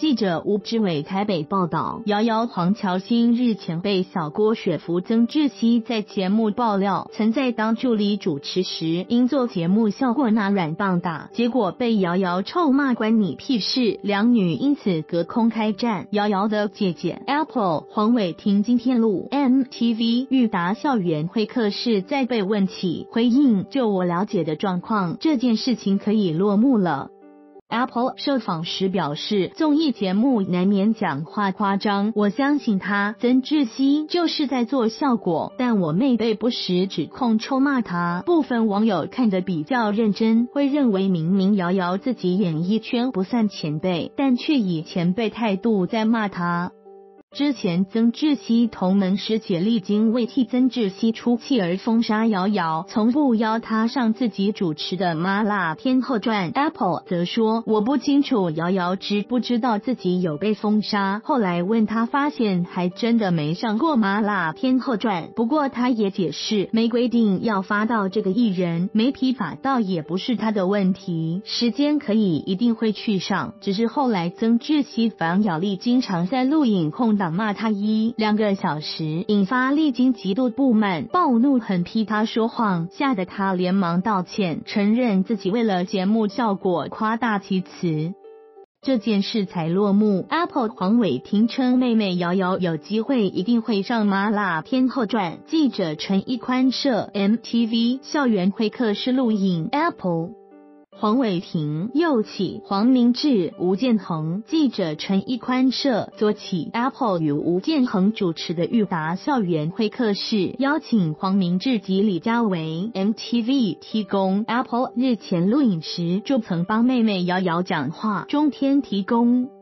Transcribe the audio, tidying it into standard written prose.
记者吴志伟台北报道，瑶瑶黄乔欣日前被小郭雪芙曾志熙在节目爆料，曾在当助理主持时，因做节目效果拿软棒打，结果被瑶瑶臭骂关你屁事，两女因此隔空开战。瑶瑶的姐姐 Apple 黄伟霆今天录 MTV 裕达校园会客室，在被问起回应，就我了解的状况，这件事情可以落幕了。Apple 受访时表示，综艺节目难免讲话夸张，我相信他曾志熙就是在做效果，但我妹被不实指控臭骂他，部分网友看得比较认真，会认为明明瑶瑶自己演艺圈不算前辈，但却以前辈态度在骂他。之前曾志熙同门师姐丽晶为替曾志熙出气而封杀瑶瑶，从不邀他上自己主持的麻辣天后传。 Apple 则说，我不清楚瑶瑶知不知道自己有被封杀，后来问他发现还真的没上过麻辣天后传，不过他也解释没规定要发到这个艺人，没批发到也不是他的问题，时间可以一定会去上，只是后来曾志熙反咬丽经常在录影空档骂他1-2个小时，引发丽晶极度不满，暴怒狠批他说谎，吓得他连忙道歉，承认自己为了节目效果夸大其词。这件事才落幕。 Apple 黄伟霆称妹妹瑶瑶有机会一定会上麻辣天后传，记者陈一宽摄 MTV 校园会客室录影。 Apple黄伟霆、右起黄明志、吴建衡，记者陈一宽摄左起 Apple 与吴建衡主持的裕达校园会客室，邀请黄明志及李佳薇。 MTV 提供 Apple 日前录影时就曾帮妹妹瑶瑶讲话，中天提供